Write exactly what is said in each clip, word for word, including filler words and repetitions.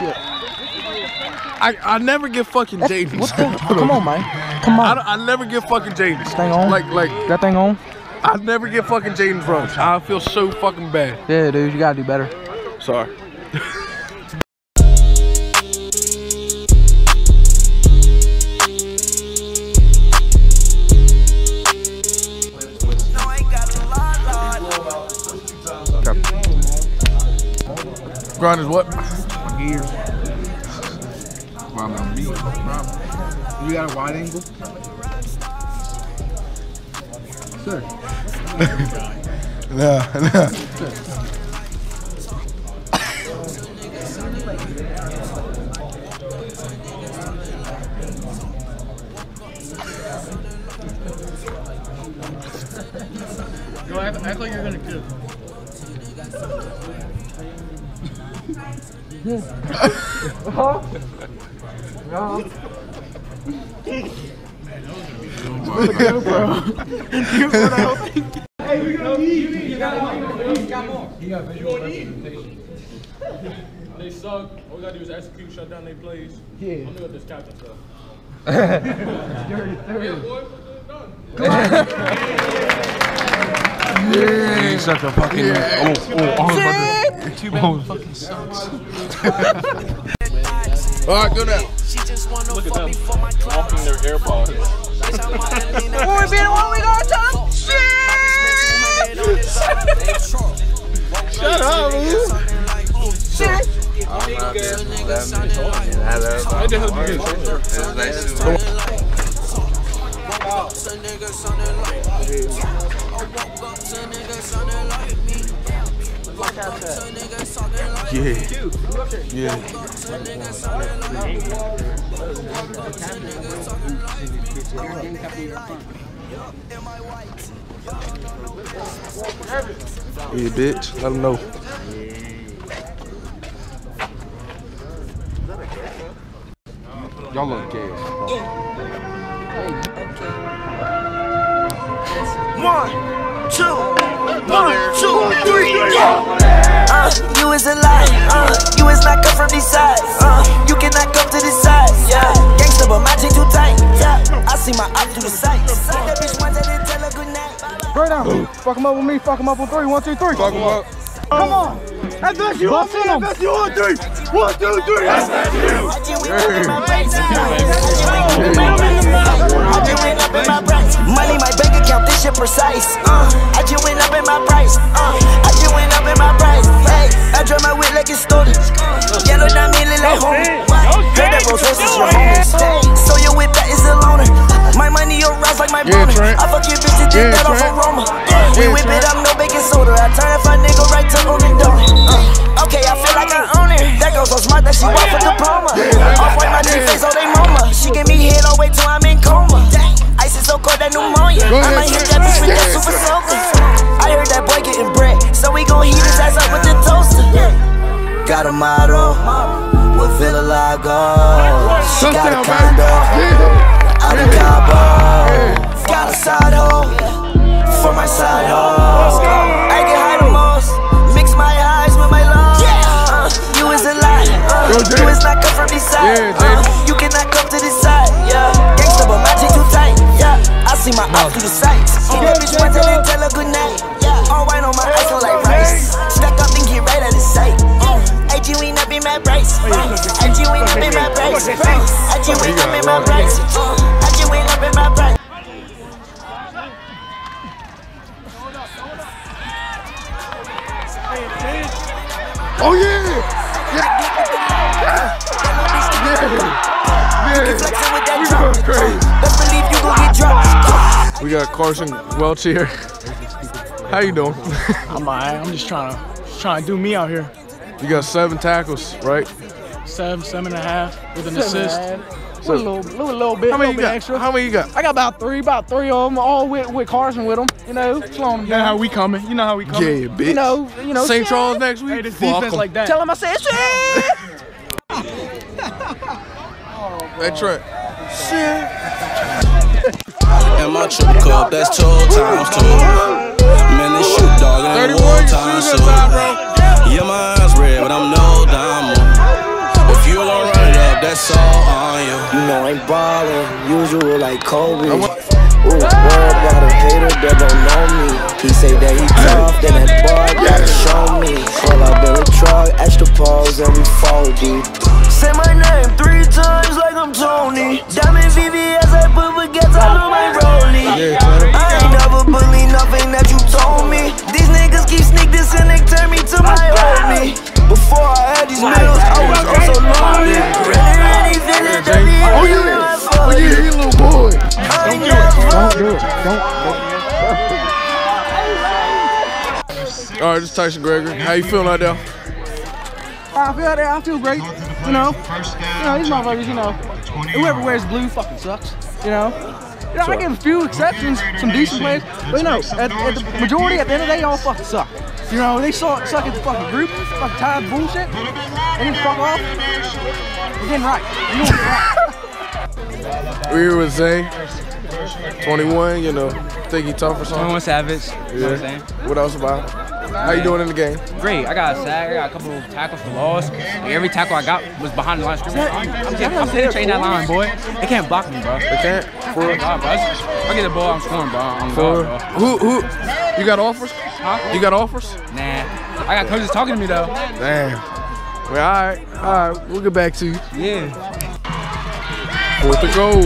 shit. I, I never get fucking Jadens. What the? Come on, man. Come on. I, I never get fucking Jadens. Thing on? Like, like. That thing on? I never get fucking Jadens runs. I feel so fucking bad. Yeah, dude, you gotta do better. Sorry. Grind is what? Gears. You got a wide angle? Sir. No, no. Go act, act like you're gonna cook. Huh? No. Hey, we gonna eat. You got more. You got more. You got visual representation. They suck. All we gotta do is execute, shut down their plays. Yeah. I'm doing this captain stuff. Dirty third. Yeah, boy. Done. Yeah. You such a fucking. Yeah. Oh, oh, oh, Too bad fucking sucks. All right, go now. Look at them walking their AirPods. What we been what we gonna talk? Shut up, man. Shit. How the hell did you get Yeah. Yeah. Yeah, bitch. Let them know. Y'all look gas. One, two, one, two, three, yeah. Uh, you is a lie. Uh, you is not come from these sides. Uh, you cannot come to this side. Yeah, gangsta, but my chain too tight. Yeah, I see my eye through the sights. That bitch wants to tell her good night. Right now. Fuck him up with me. Fuck him up on three. One, two, three. Fuck them up. Come on. That's best you on me. That's best you on three. One, two, three. That's best you. I just went up in my brakes. I just went up in my brakes. Money, my bank account, this shit precise. Uh, I just went up in my price. Uh, I just went up in my price. Hey, I drive my whip like it's stolen. Yellow diamond, like homie. Heard that Rolls Royce is your homie. So your whip that is a loner. My money, your rise like my Yeah, bonus. Trent. I fuck your bitch and take Yeah, that off Trent. aroma. Yeah, We whip Trent. it up, no baking soda. I turn if a nigga right to on the donut. Uh, okay, I feel like I own it. That girl so smart that she walk for diploma. Off white, my G face, oh they mama. She give me head all the way till I'm in coma. Ice is so cold that pneumonia. Go I ahead, might hit Trent. that bitch with that Yeah. super soaker. I heard that boy getting bread, so we gon' heat his ass up with the toaster. Got a model with Villa Lago. She got a condo out in Cabo. Got a side hoe for my side hoe. I get high the most, mix my highs with my lows. Uh, you is a lie. Uh, you is not come from this side. Uh, you cannot come to this side. Yeah, gangsta, but my chain too tight. Yeah, I see my eye through the sights. That bitch wants to tell her good night. Yeah, all white on my eyes so like rice. Stack up and get right out of sight. I G went up in my price. I G went up in my price. I G went up in my price. I G went up in my price. Oh yeah! Yeah! Yeah! We going crazy. Best believe you gon' get dropped. We got Carson Welch here. How you doing? I'm alright. I'm just trying to trying to do me out here. You got seven tackles, right? Seven, seven and a half with an Seven assist. and a half. So, a little, little, little bit, How little many you bit got? extra. How many you got? I got about three, about three of them, all with with Carson with them. You know, slowing them down. You know how we coming? You know how we coming? Yeah, bitch. You know, you know. Saint shit. Charles next week. Hey, this Fuck defense 'em. like that. Tell him I said shit. Hey Trent. And my triple cup, that's two times two. Man, this shoot dog, it ain't thirty-one, war you time, shoot so that time, bro. yeah, my eyes red, but I'm no diamond. If ain't ballin', usual like Kobe. Ooh, worry about a hater that don't know me. He say that he tough, then that boy gotta show me. Pull up in the truck, extra pose, and we fold deep. Say my name three times like I'm Tony. Diamond V V S, I put baguettes all on my rollie. I ain't never believe nothing that you told me. These niggas keep sneak this and they turn me to my old me. Before I had these meals, I was oh so lonely. Really, really feeling dirty. Oh yeah, oh yeah, you little boy. Don't do it. Don't do it. Don't. All right, this is Tyson Gregory. How you feeling out there? I feel that. I feel great. You know, you know these motherfuckers. You know, whoever wears blue fucking sucks. You know, you know I give a few exceptions, some decent players, but you know, at, at the majority, at the end of the day, y'all fucking suck. You know, they saw suck at the fucking group, fucking tired bullshit, and then fuck off. We're getting right. We're doing it right. We're here with Zay, twenty-one. You know, think he tough or something? twenty-one Savage. Yeah. You know what I'm saying? What else about? How you doing in the game? Great. I got a sack. I got a couple of tackles for loss. Like every tackle I got was behind the line of scrimmage. I'm, I'm, getting, I'm penetrating that line, boy. They can't block me, bro. They can't? For real? God, bro. I get the ball, I'm scoring, bro. I'm For God, real? bro. Who, who? You got offers? Huh? You got offers? Nah. I got coaches talking to me, though. Damn. Well, all right. All right. We'll get back to you. Yeah. Fourth and goal.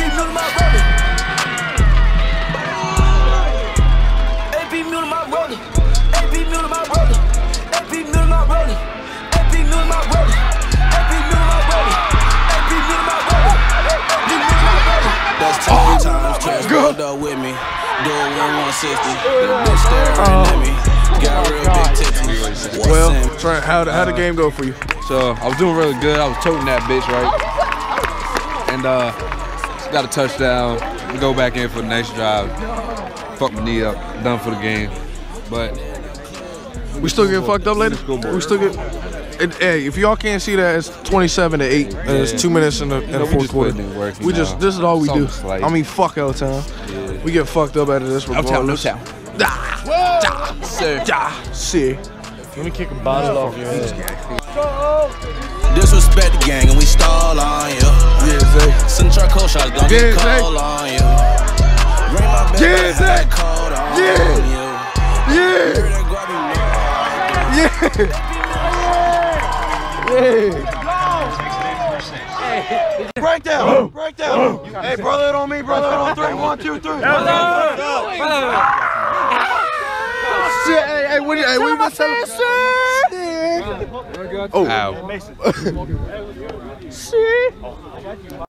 That's ten times trash pulled up with me. Do it with one sixty. The bitch staring at me. Got real big titties. Well, try, how how the game go for you? So I was doing really good. I was toting that bitch right, and uh, got a touchdown. We go back in for the next drive. Fuck my knee up. Done for the game. But We still getting fucked up later? Scoreboard. We still get. It, hey, if y'all can't see that, it's twenty-seven to eight, and it's two minutes in the, in You know, the we fourth just quarter. putting in work, you We just know. this is all we do. Something slight. I mean, fuck L-Town. Yeah. We get fucked up out of this regardless. L-Town, Ah, Sir. ah, see. Let me kick a bottle off your head. Disrespect the gang and we stall on you. Yeah, Zay. Send charcoal shots, don't Yeah, get Zay. call on you. Ring my bell, Yeah, Zay. had cold on Yeah. you. Yeah. Yeah. Yeah. Break down! Break down! Hey, brother it on me, brother it on three. One, two, three. Shit, hey, hey, what, hey, what you about to say? Oh. Ow. Shit.